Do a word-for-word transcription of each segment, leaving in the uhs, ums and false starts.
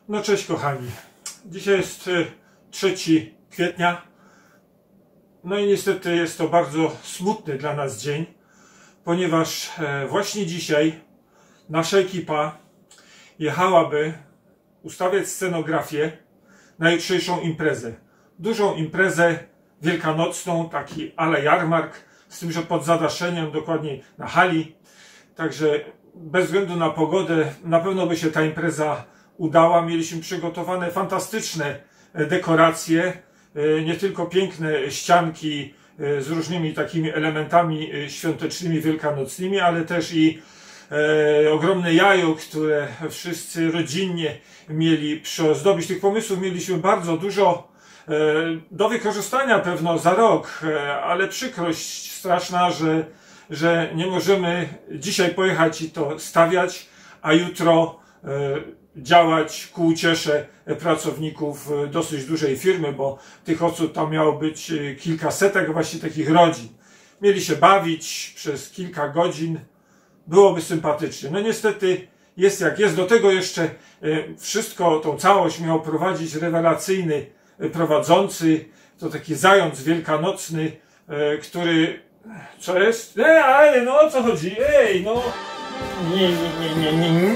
No cześć kochani, dzisiaj jest trzeciego kwietnia, no i niestety jest to bardzo smutny dla nas dzień, ponieważ właśnie dzisiaj nasza ekipa jechałaby ustawiać scenografię na jutrzejszą imprezę. Dużą imprezę wielkanocną, taki a la jarmark, z tym, że pod zadaszeniem, dokładnie na hali. Także bez względu na pogodę na pewno by się ta impreza udała. Mieliśmy przygotowane fantastyczne dekoracje, nie tylko piękne ścianki z różnymi takimi elementami świątecznymi, wielkanocnymi, ale też i e, ogromne jajo, które wszyscy rodzinnie mieli przyozdobić. Tych pomysłów mieliśmy bardzo dużo e, do wykorzystania pewno za rok, e, ale przykrość straszna, że, że nie możemy dzisiaj pojechać i to stawiać, a jutro e, działać ku uciesze pracowników dosyć dużej firmy, bo tych osób tam miało być kilkasetek właśnie takich rodzin. Mieli się bawić przez kilka godzin, byłoby sympatycznie. No niestety jest jak jest. Do tego jeszcze wszystko, tą całość miał prowadzić rewelacyjny prowadzący, to taki zając wielkanocny, który... Co jest? Nie, ale no o co chodzi? Ej, no... Nie, nie, nie, nie, nie.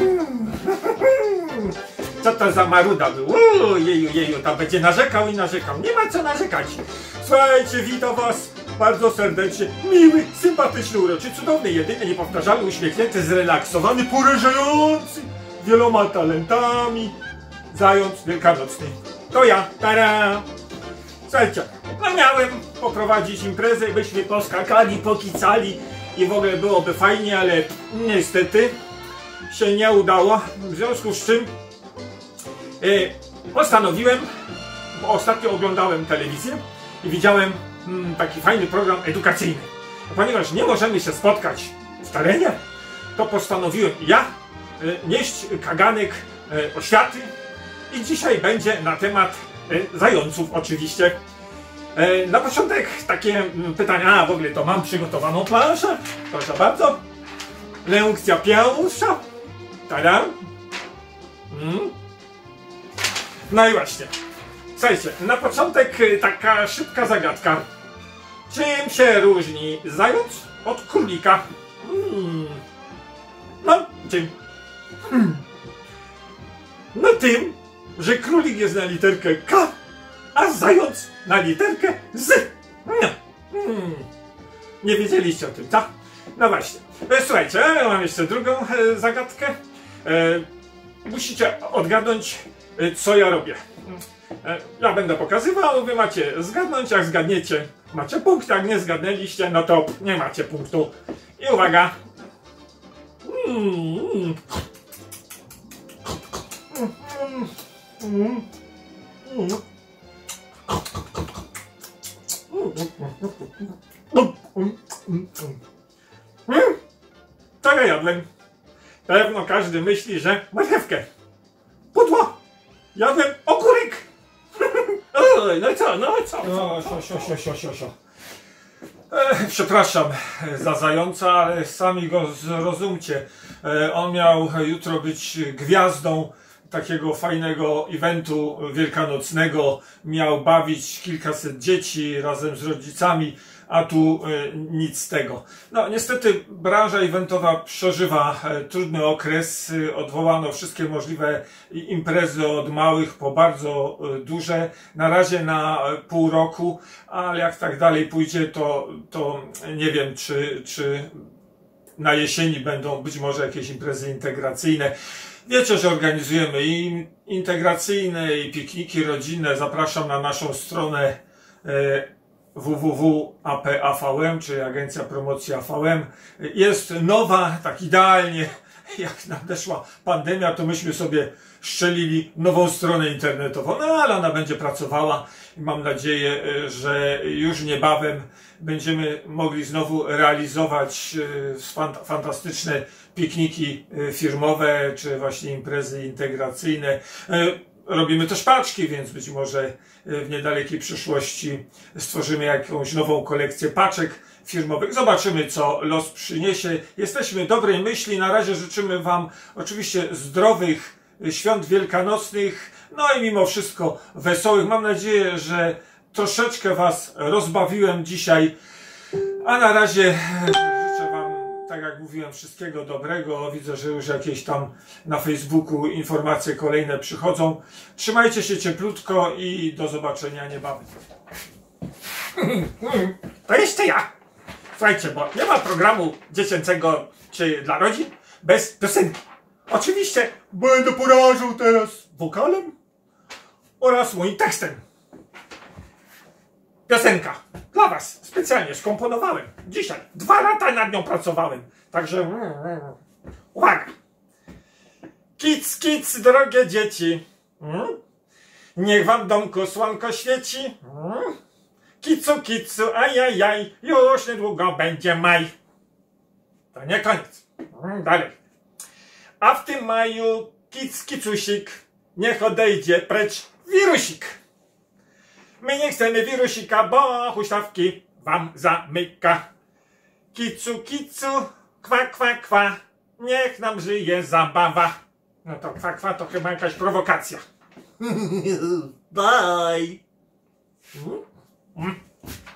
Co to za maruda był? Uuu, jeju, jeju, tam będzie narzekał i narzekał. Nie ma co narzekać. Słuchajcie, witam was bardzo serdecznie. Miły, sympatyczny, uroczy, cudowny, jedyny, niepowtarzalny, uśmiechnięty, zrelaksowany, porażający wieloma talentami zając wielkanocny. To ja, tara! Słuchajcie, no miałem poprowadzić imprezę, byśmy poskakali, pokicali i w ogóle byłoby fajnie, ale niestety się nie udało. W związku z czym yy, postanowiłem, bo ostatnio oglądałem telewizję i widziałem mm, taki fajny program edukacyjny. Ponieważ nie możemy się spotkać w terenie, to postanowiłem ja yy, nieść kaganek yy, oświaty i dzisiaj będzie na temat yy, zająców oczywiście. Yy, na początek takie pytania, a w ogóle to mam przygotowaną planszę, proszę bardzo. Lekcja pierwsza. Tada! Mm. No i właśnie. Słuchajcie, na początek taka szybka zagadka. Czym się różni zając od królika? Mm. No, czym? Hmm. No tym, że królik jest na literkę K, a zając na literkę Z. No. Hmm. Nie wiedzieliście o tym, co? No właśnie. Słuchajcie, ja mam jeszcze drugą e, zagadkę. E, musicie odgadnąć, e, co ja robię. E, ja będę pokazywał, wy macie zgadnąć. Jak zgadniecie, macie punkt. Jak nie zgadnęliście, no to nie macie punktu. I uwaga. Mm. Mm. Mm. Co ja jadłem? Pewno każdy myśli, że marchewkę. Pudło! Jadłem ogórek! Oj, no i co, no i co? No, sio, sio, sio, sio, sio, sio. E, przepraszam za zająca, ale sami go zrozumcie. E, on miał jutro być gwiazdą takiego fajnego eventu wielkanocnego. Miał bawić kilkaset dzieci razem z rodzicami, a tu y, nic z tego. No niestety branża eventowa przeżywa y, trudny okres. Y, odwołano wszystkie możliwe imprezy od małych po bardzo y, duże. Na razie na y, pół roku, ale jak tak dalej pójdzie, to, to nie wiem, czy, czy na jesieni będą być może jakieś imprezy integracyjne. Wiecie, że organizujemy i integracyjne, i pikniki rodzinne. Zapraszam na naszą stronę y, w w w kropka a p a v m, czyli Agencja Promocji A V M. Jest nowa, tak idealnie, jak nadeszła pandemia, to myśmy sobie szczelili nową stronę internetową, no ale ona będzie pracowała i mam nadzieję, że już niebawem będziemy mogli znowu realizować fantastyczne pikniki firmowe, czy właśnie imprezy integracyjne. Robimy też paczki, więc być może w niedalekiej przyszłości stworzymy jakąś nową kolekcję paczek firmowych. Zobaczymy, co los przyniesie. Jesteśmy dobrej myśli. Na razie życzymy wam oczywiście zdrowych świąt wielkanocnych, no i mimo wszystko wesołych. Mam nadzieję, że troszeczkę was rozbawiłem dzisiaj, a na razie życzę wam, tak jak mówiłem, wszystkiego dobrego. Widzę, że już jakieś tam na Facebooku informacje kolejne przychodzą. Trzymajcie się cieplutko i do zobaczenia niebawem. To jeszcze ja. Słuchajcie, bo nie ma programu dziecięcego czy dla rodzin bez piosenki. Oczywiście będę porażał teraz wokalem oraz moim tekstem. Piosenka dla was specjalnie skomponowałem. Dzisiaj dwa lata nad nią pracowałem. Także uwaga. Kic, kic, drogie dzieci. Niech wam w domku słonko świeci. Kicu, kicu, ajajaj, już niedługo będzie maj. To nie koniec. Dalej. A w tym maju kic, kicusik, niech odejdzie precz wirusik. My nie chcemy wirusika, bo huśtawki wam zamyka. Kicu, kicu, kwa, kwa, kwa, niech nam żyje zabawa. No to kwa, kwa to chyba jakaś prowokacja. Bye. Mm.